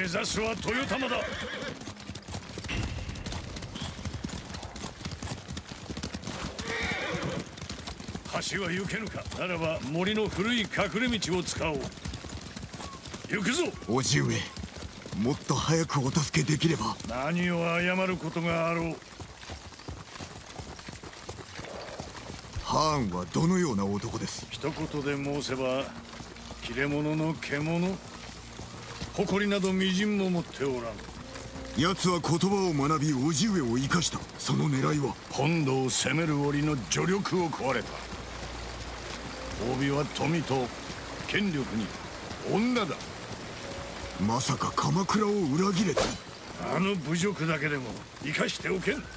指すは豊玉だ。橋は行けぬか。ならば森の古い隠れ道を使おう。行くぞ。 叔父上、もっと早くお助けできれば。 何を謝ることがあろう。 ハーンはどのような男です？ 一言で申せば切れ者の獣。誇りなどみじんも持っておらん。 奴は言葉を学び叔父上を生かした。その狙いは本土を攻める折の助力を請われた。褒美は富と権力に女だ。 まさか鎌倉を裏切れた？ あの侮辱だけでも生かしておけん。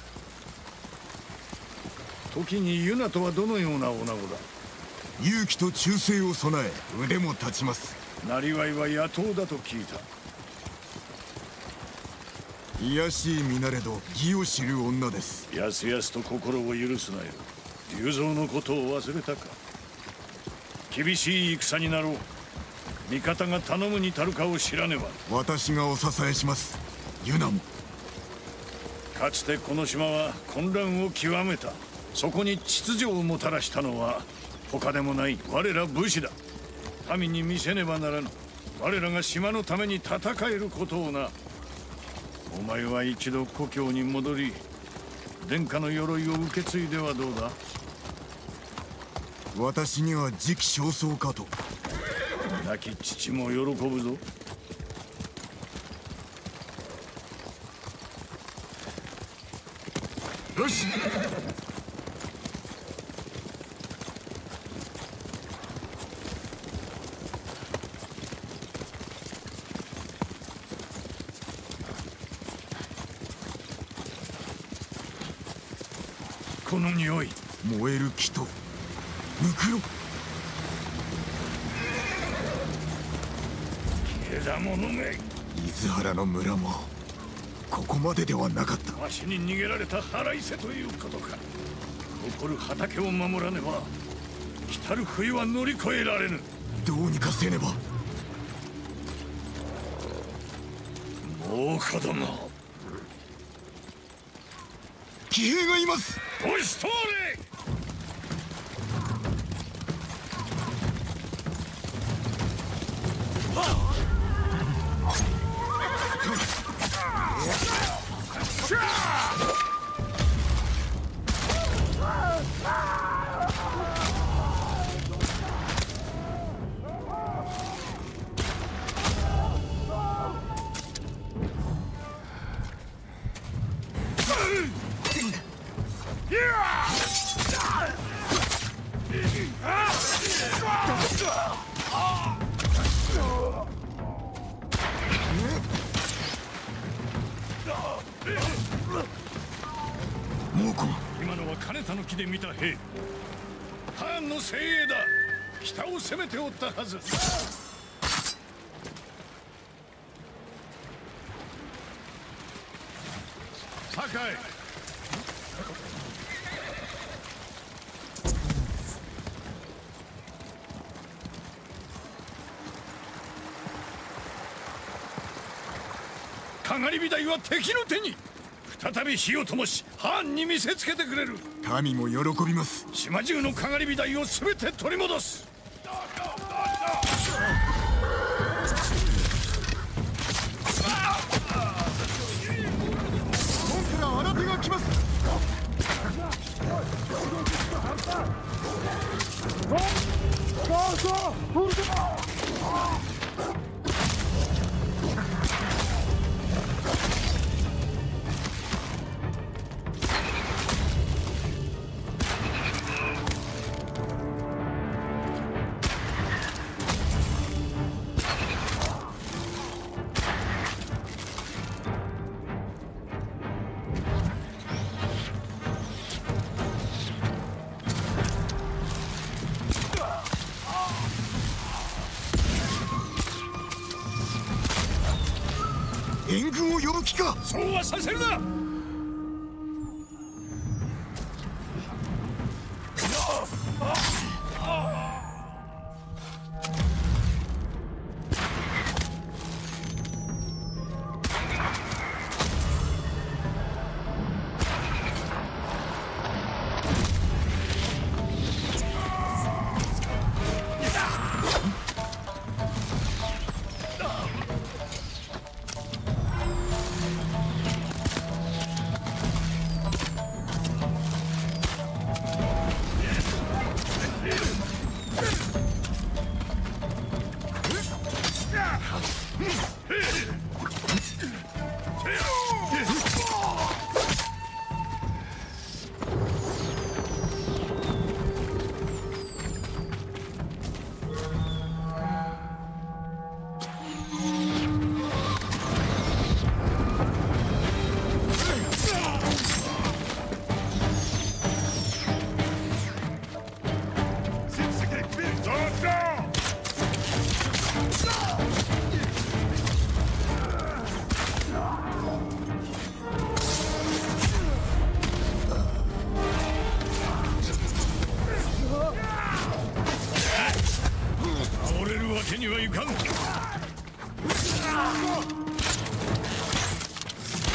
時にユナとはどのような女子だ？ 勇気と忠誠を備え腕も立ちます。 なりわいは野党だと聞いた。 卑しい身なれど義を知る女です。 やすやすと心を許すなよ。龍蔵のことを忘れたか。厳しい戦になろう。味方が頼むに足るかを知らねば。 私がお支えします。ユナも。 かつてこの島は混乱を極めた。そこに秩序をもたらしたのは他でもない我ら武士だ。民に見せねばならぬ。我らが島のために戦えることをな。お前は一度故郷に戻り殿下の鎧を受け継いではどうだ？ 私には時期尚早かと。 亡き父も喜ぶぞ。よし。この匂い。 燃える木とムクロ。 枝物め。 伊豆原の村もここまでではなかった。 わしに逃げられた腹いせということか。残る畑を守らねば来たる冬は乗り越えられぬ。 どうにかせねば。 もう子供。 騎兵がいます。 押し通れ。今のは金田の木で見た兵。ハーンの精鋭だ。北を攻めておったはず。酒井。かがり火台は敵の手に。再び火を灯しハーンに見せつけてくれる。 民も喜びます。 島中のかがり火台を全て取り戻す。 門から新手が来ます。援軍を呼ぶ気か。 そうはさせるな。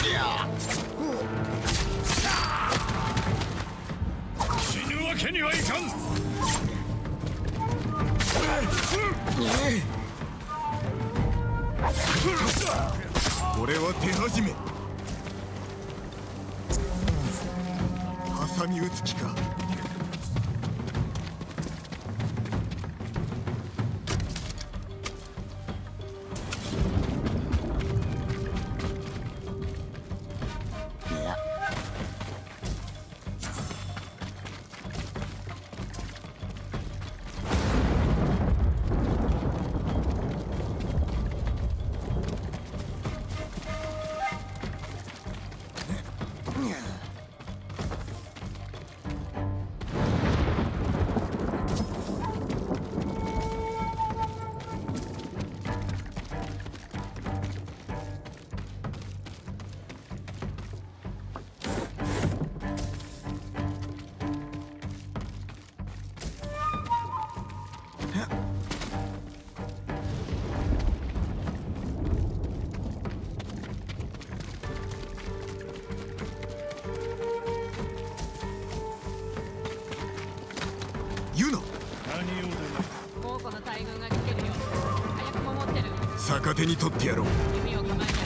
死ぬわけにはいかん。 これは手始め。挟み撃つ気か。ユナ、 何用で猛虎の大群が来てるよ。早くも持ってる。 逆手に取ってやろう。 弓を構えてる。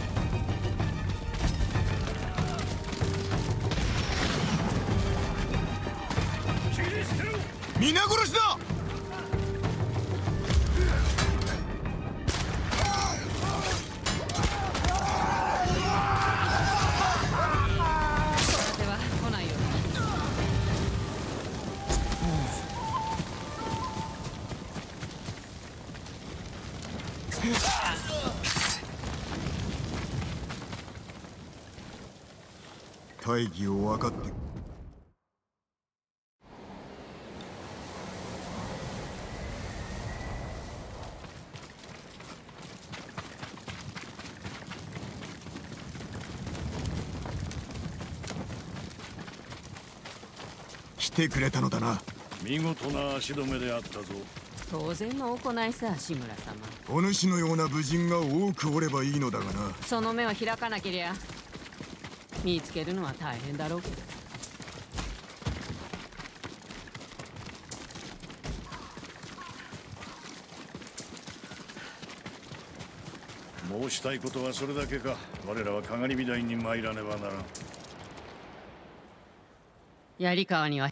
切り捨てろ。 皆殺しだ。 手は来ないよ。 大義を分かって。来てくれたのだな。 見事な足止めであったぞ。 当然の行いさ、志村様。 お主のような武人が多くおればいいのだがな。 その目を開かなけりゃ見つけるのは大変だろうけど。 申したいことはそれだけか。我らはかがり火台に参らねばならん。 槍川には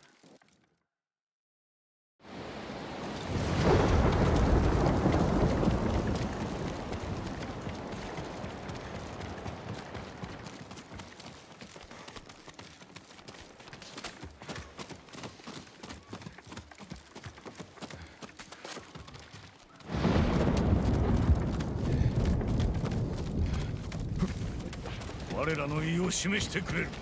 我らの意を示してくれる。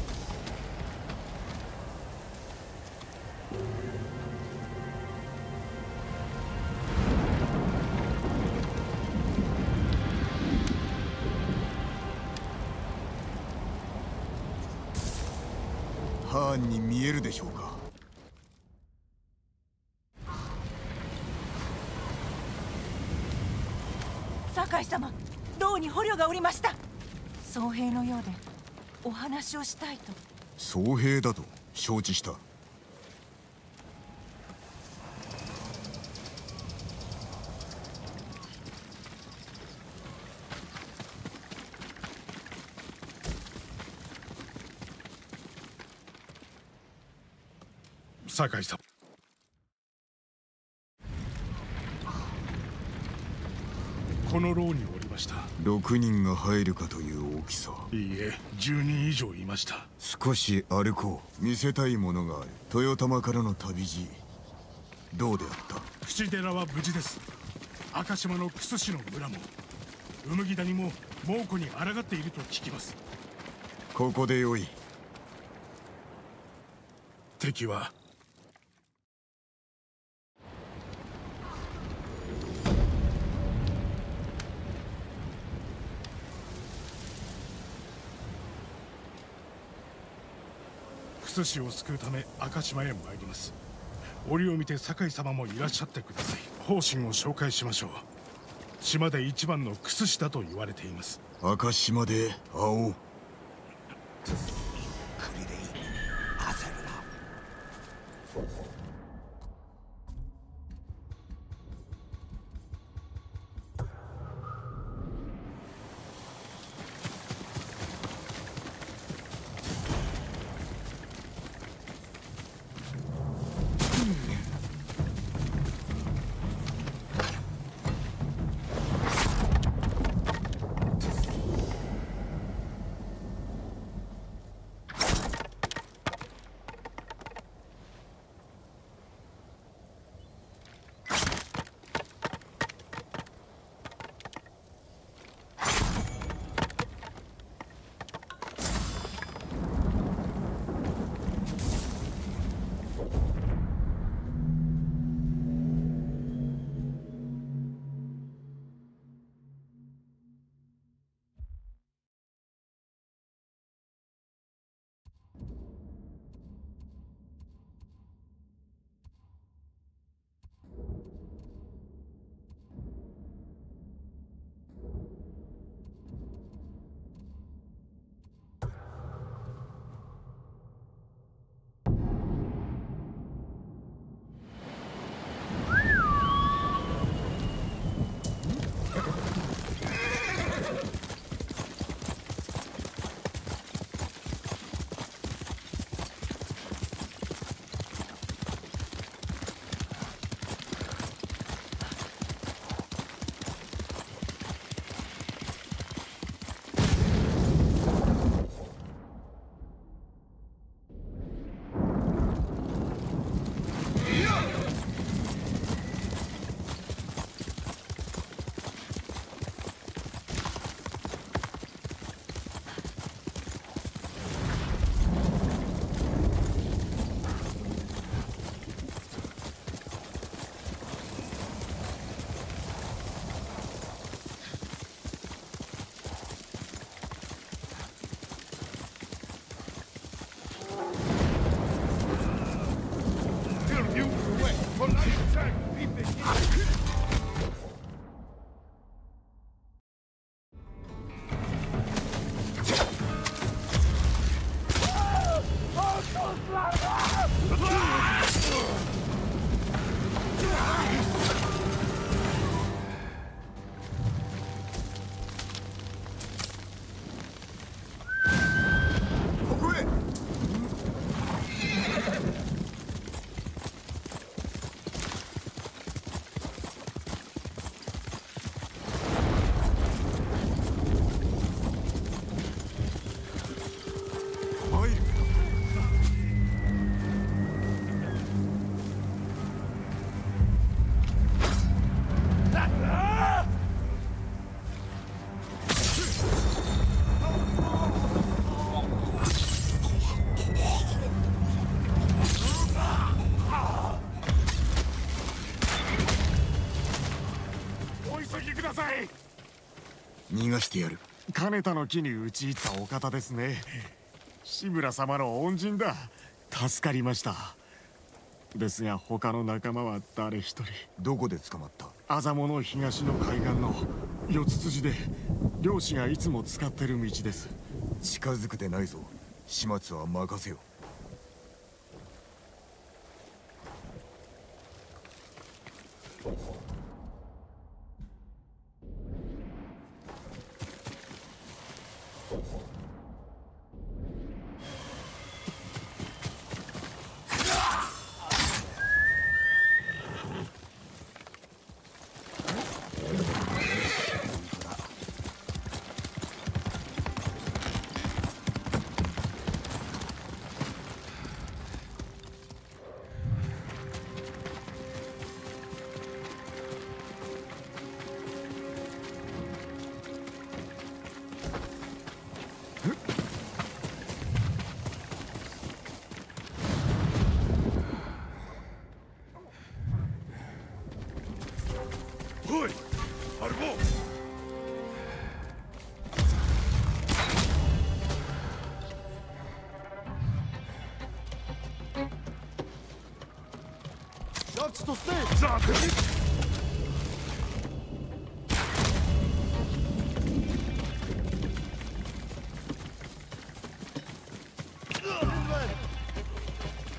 ハーンに見えるでしょうか。 酒井様、牢に捕虜がおりました。僧兵のようでお話をしたいと。 僧兵だと承知した。 酒井さん、この牢におりました。 6人が入るかという大きさ。 いいえ、10人以上いました。 少し歩こう。見せたいものがある。豊玉からの旅路、どうであった？ 櫛寺は無事です。赤島の楠氏の村も麦谷も猛虎に抗っていると聞きます。 ここでよい。 敵は楠氏を救うため赤島へ参ります。折を見て酒井様もいらっしゃってください。方針を紹介しましょう。島で一番の楠氏だと言われています。 赤島で会おう。逃がしてやる。 金田の木に討ち入ったお方ですね。志村様の恩人だ。助かりました。ですが他の仲間は誰一人。 どこで捕まった？ アザモの東の海岸の四つ筋で漁師がいつも使ってる道です。 近づくでないぞ。始末は任せよ。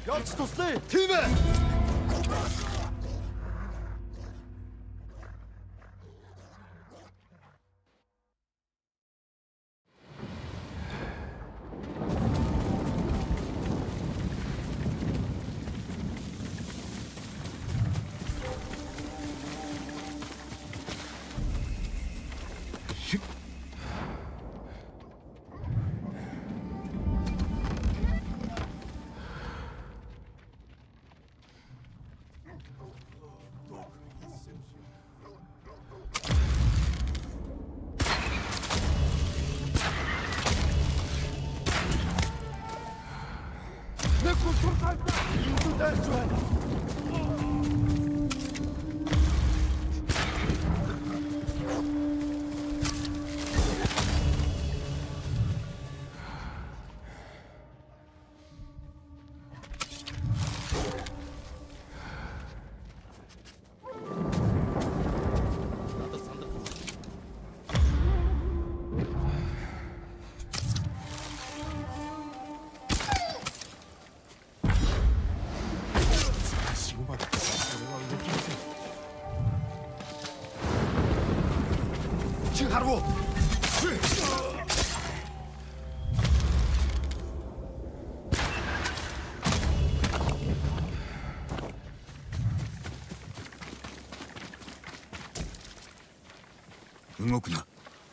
Yards to stay! Team! 動くな。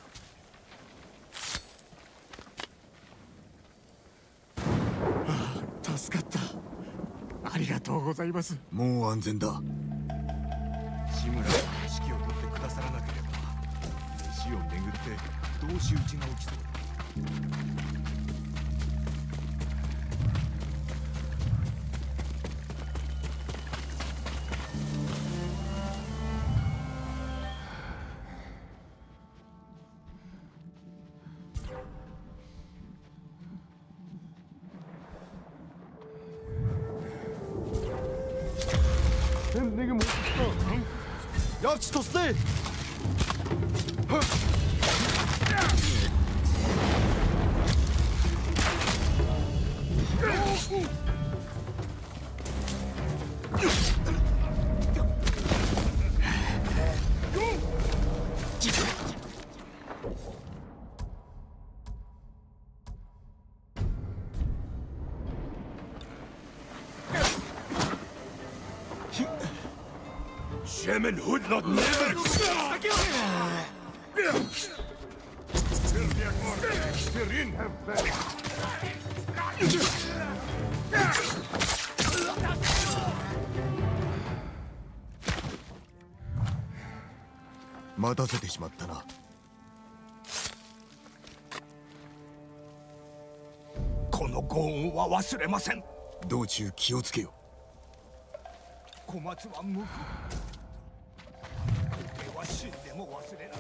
助かった。ありがとうございます。 もう安全だ。 志村さんの指揮を取ってくださらなければ飯を巡って同士討ちが起きそうだ。Yards to stay! 待たせてしまったな。 このご恩は忘れません。 道中気をつけよ。 小松は無垢。皇帝は死んでも忘れない。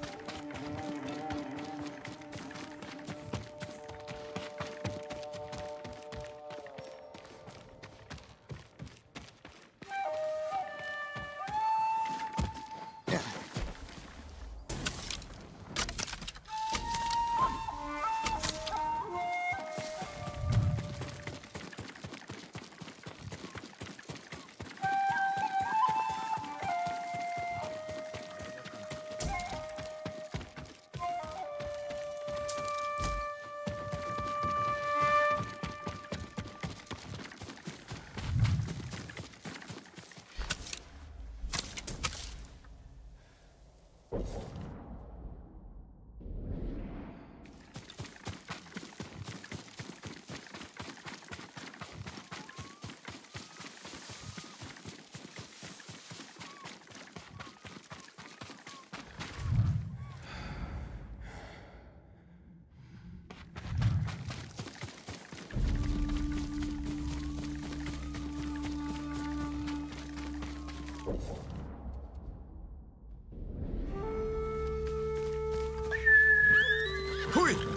来い。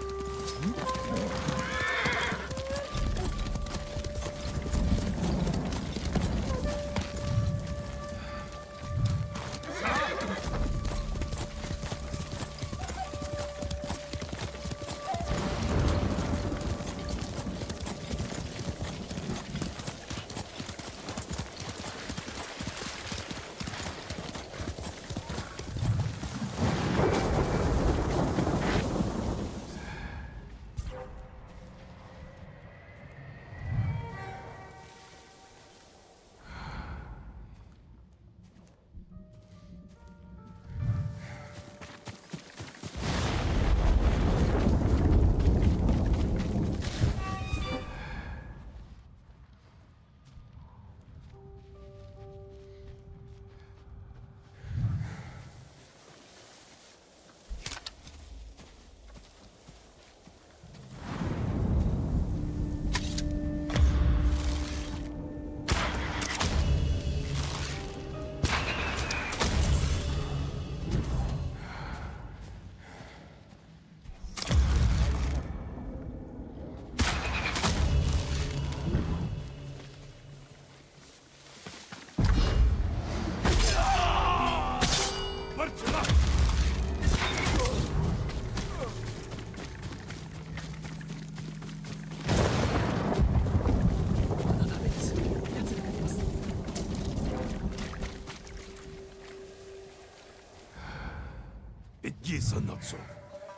そう。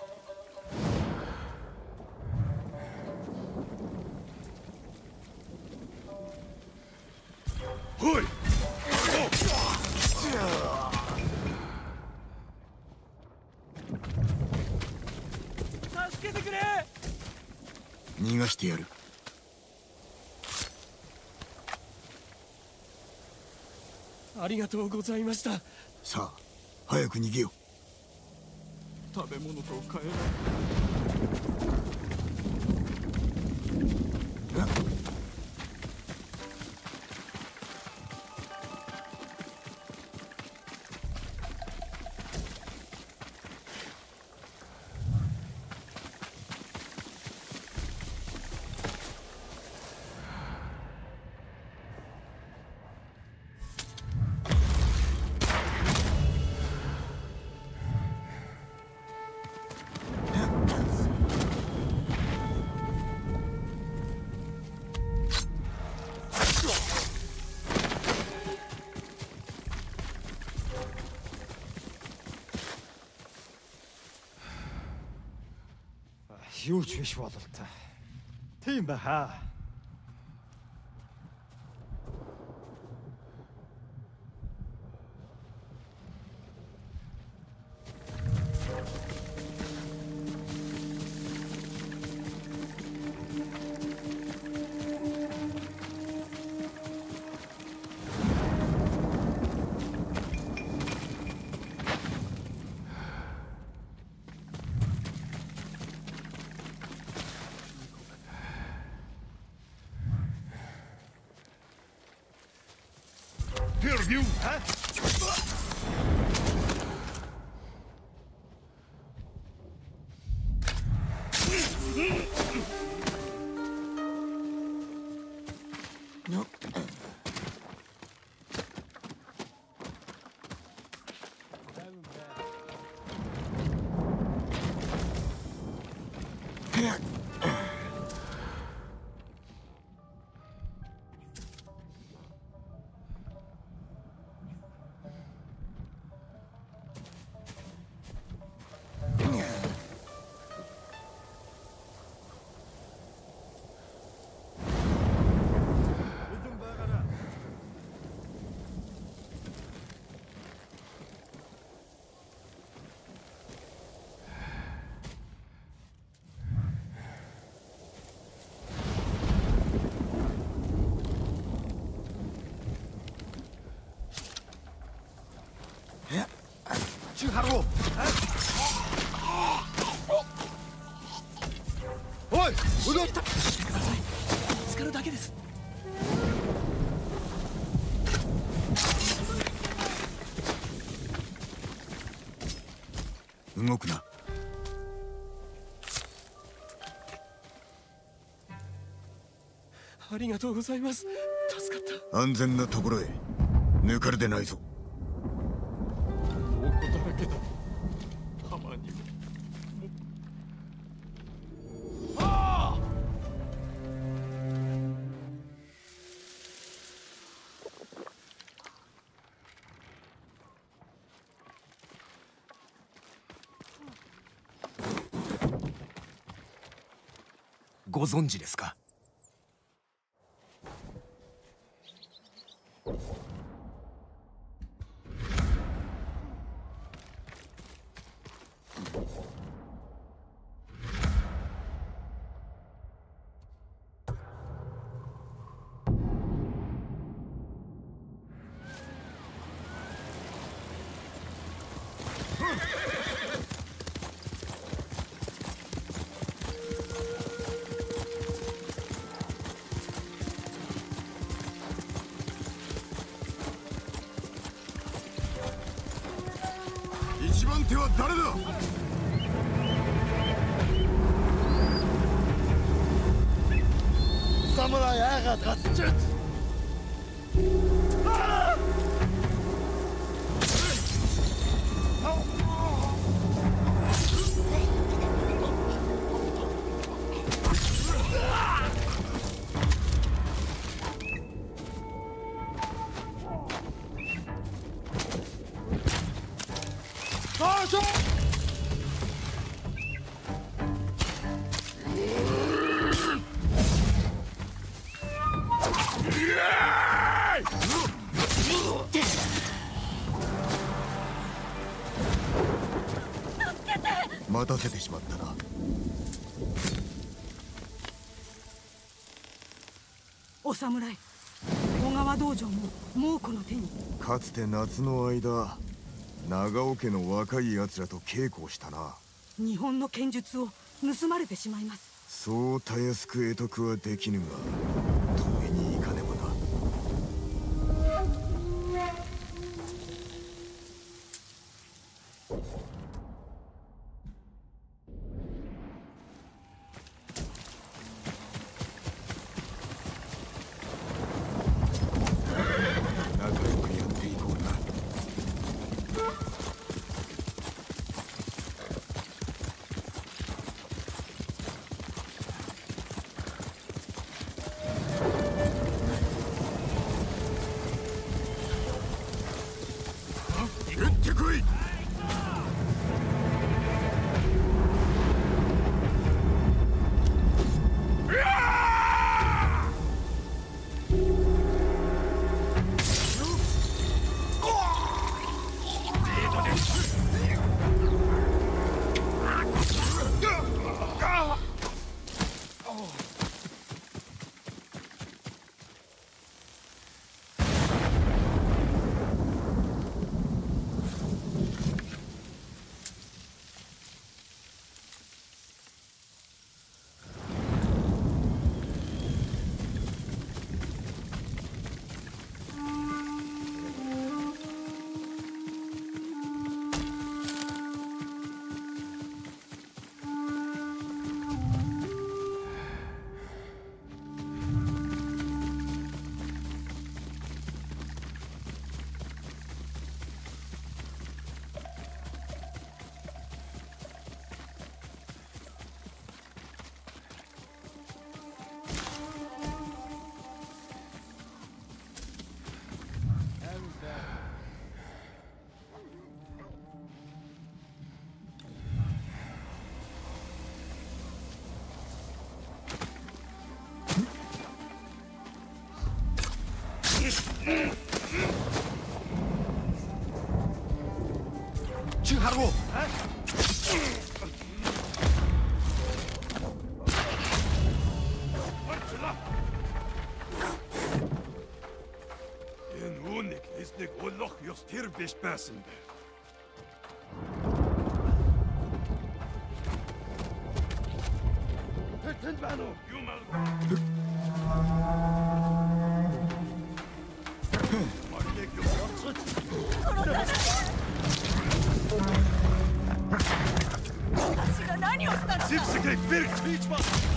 おい。 助けてくれ。 逃がしてやる。 ありがとうございました。 さあ早く逃げよう。 食べ物と替え Юу ч биш бололтой. Тийм баха. Perdiu! 하루. 어이, 우리 스카르だけです。 動くな。 ありがとうございます。助かった。 安全なところへ。抜かれてないぞ。 猛虎だらけだ。浜にも。ああ！ ご存知ですか？ 一番手は誰だ？ 侍アガ脱出。 たせてしまったな。 お侍、小川道場も猛虎の手に。 かつて夏の間、長尾家の若い奴らと稽古をしたな。 日本の剣術を盗まれてしまいます。 そうたやすく得得はできぬが、止めに行かねばな。仲良くやっていこうな。撃ってこい。 칭하라고. En unik is nik ollok jos tervis pääsende. Tendvano, jumal. Marjek jos jatsat. 私が何をしたのか。 Sipsike virk pichma.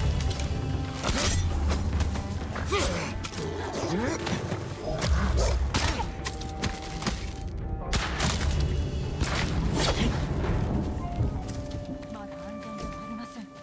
まだ安全じゃありません。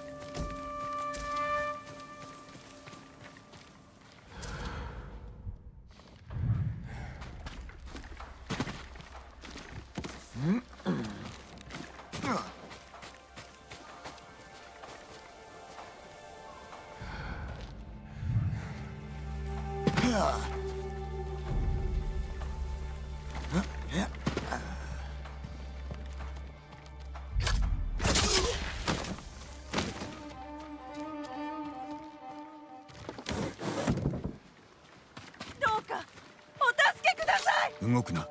どうかお助けください。 動くな。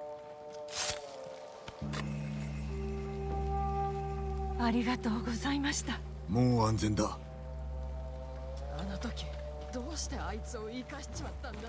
ありがとうございました。 もう安全だ。 あの時どうしてあいつを生かしちまったんだ。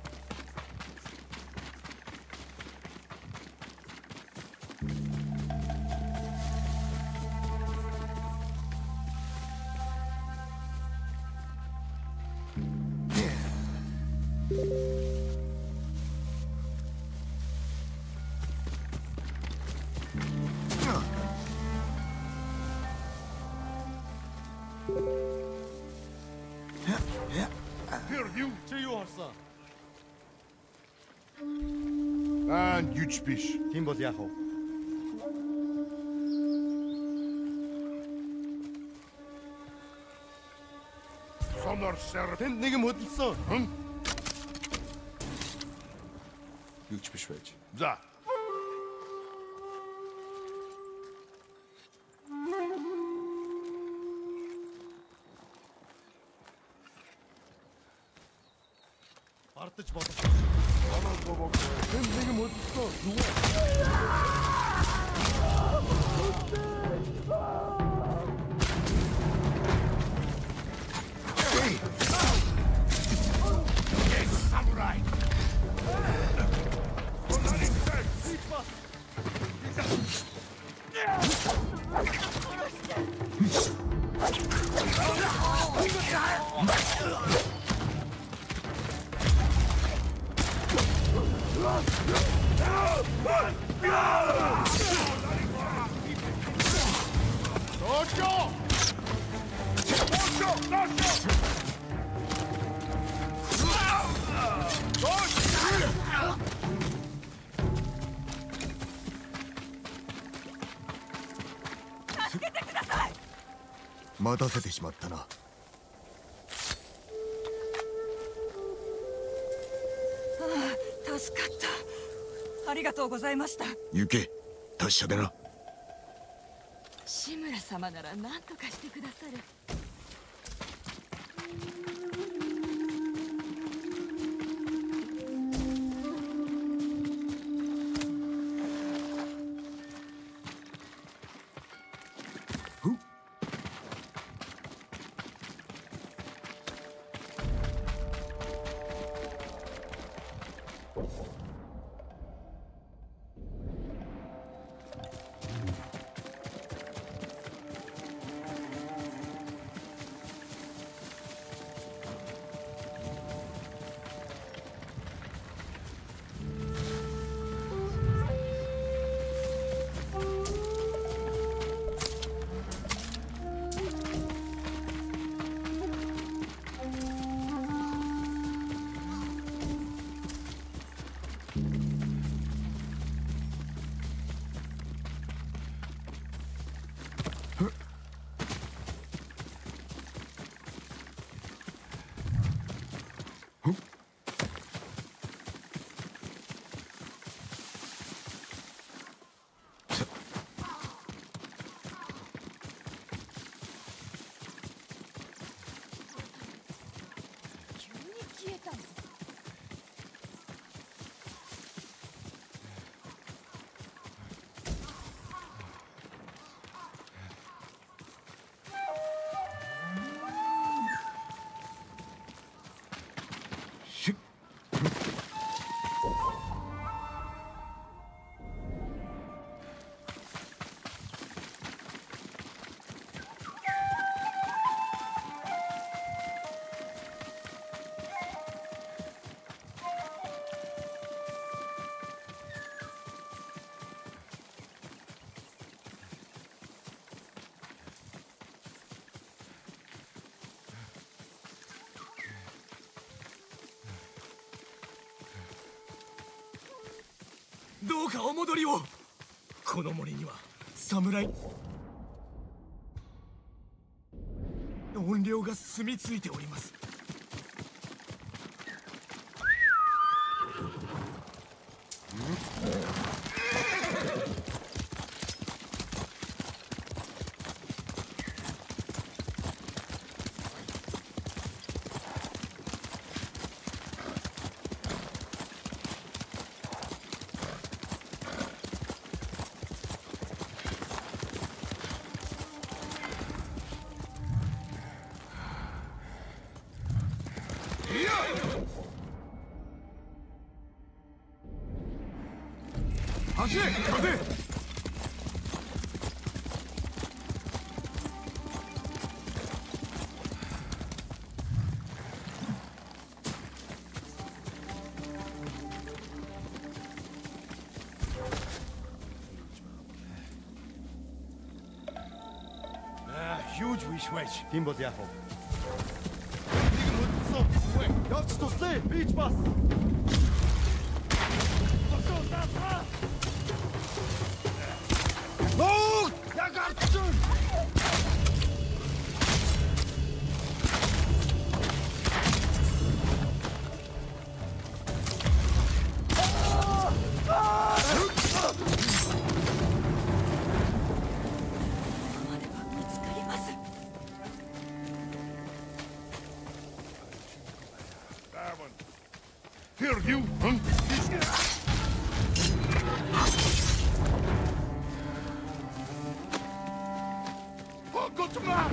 Hör ju till Johansson. 난 유치비시. 팀보드 야호. Sommarser. 내게 못 있어. 응? 유치비시 왜지? 자. 待たせてしまったな。 助かった。ありがとうございました。 行け、達者でな。 志村様なら何とかしてくださる。 どうかお戻りを。この森には侍怨霊が住み着いております。 走れ風。 Huge wish. Timbo Diaho. Jobs to stay, beach bus. No! Yakartsun! Here, you! Oh, gott man!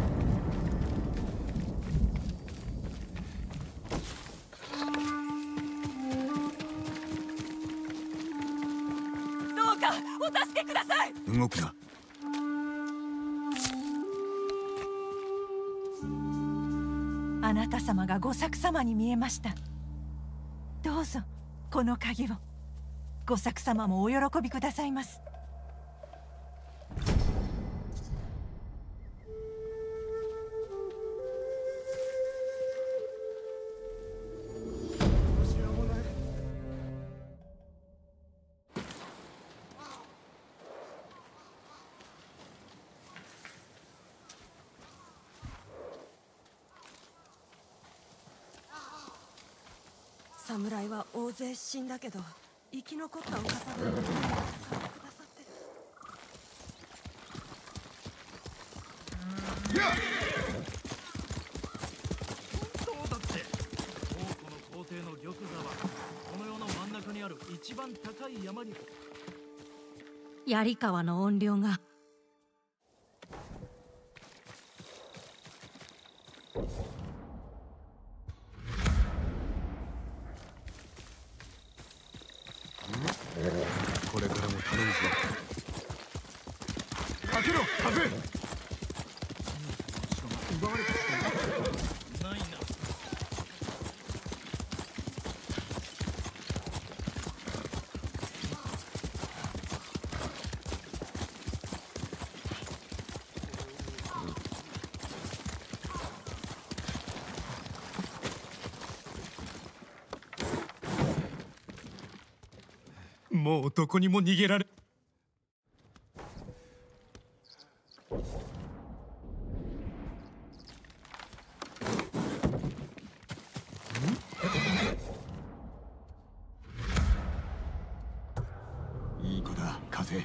どうかお助けください。 動くな。 あなた様が御作様に見えました。どうぞこの鍵を。御作様もお喜びくださいます。 侍は大勢死んだけど生き残ったお方が助けてくださってる。 そうだって。王庫の皇帝の玉座はこの世の真ん中にある一番高い山に。 槍川の怨霊がこれからも頼むぞ。開けろ、風！ 奪われたないな。 もうどこにも逃げられ。 いい子だ、風。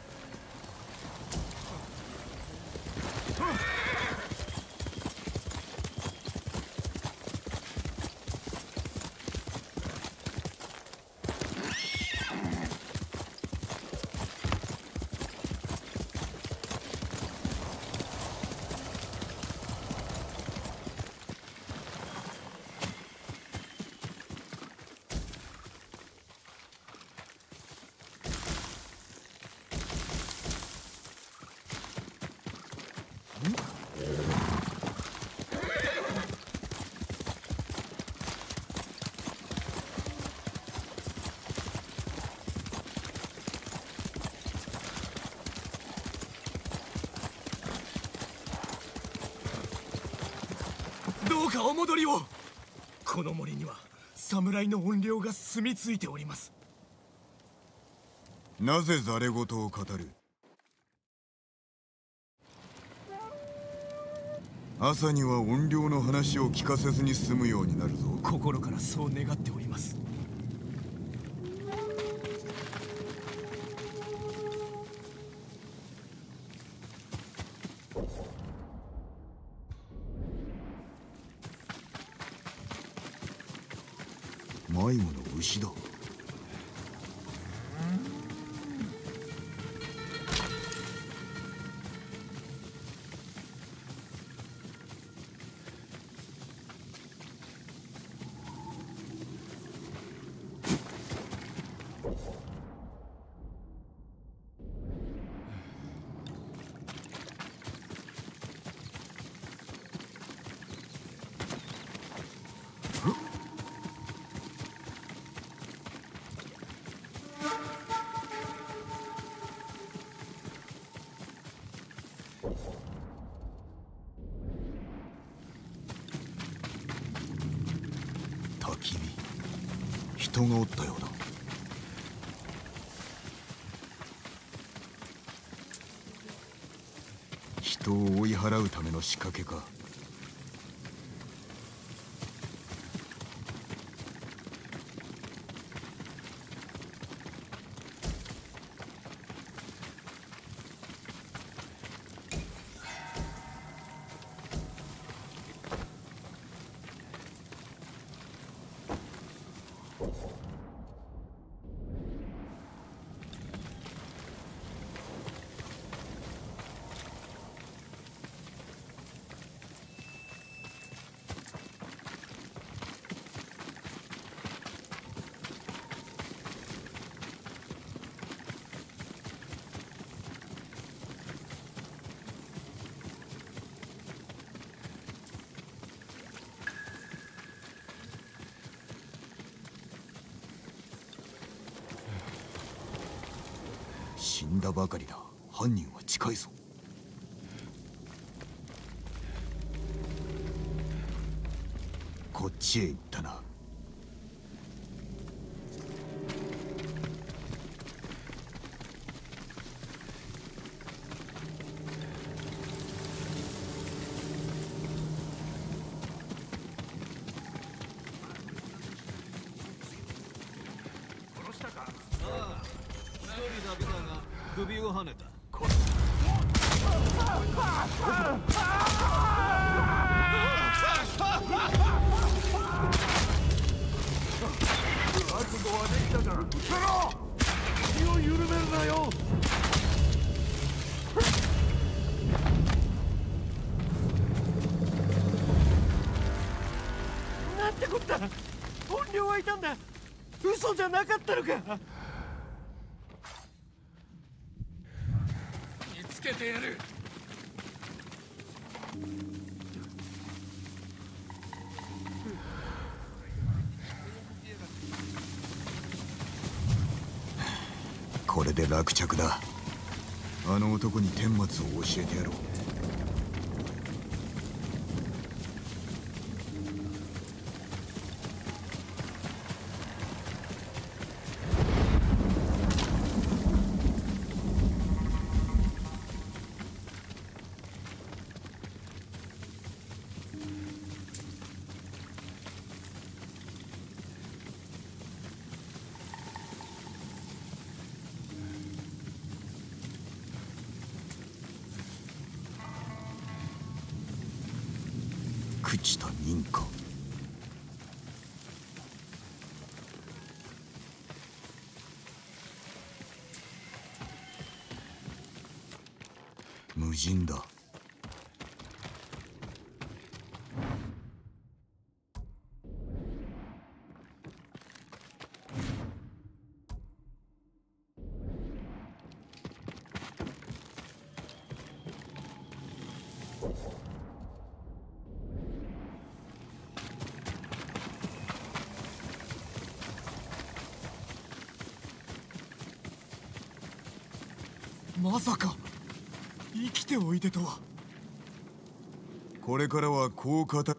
どうかお戻りを。この森には侍の怨霊が住み着いております。 なぜざれ言を語る？朝には怨霊の話を聞かせずに済むようになるぞ。 心からそう願っております。 迷子の牛だ。焚き火、人がおったようだ。人を追い払うための仕掛けか。 死んだばかりだ。犯人は近いぞ。こっちへ行ったな。 殺したか？ああ、一人だけだが首をはねた。 覚悟はできたから。伏せろ！気を緩めるなよ。 なんてこった。本領はいたんだ。嘘じゃなかったのか。 見つけてやる。 これで落着だ。あの男に顛末を教えてやろう。朽田認可。無人だ。まさか生きておいでとは。これからはこう語る。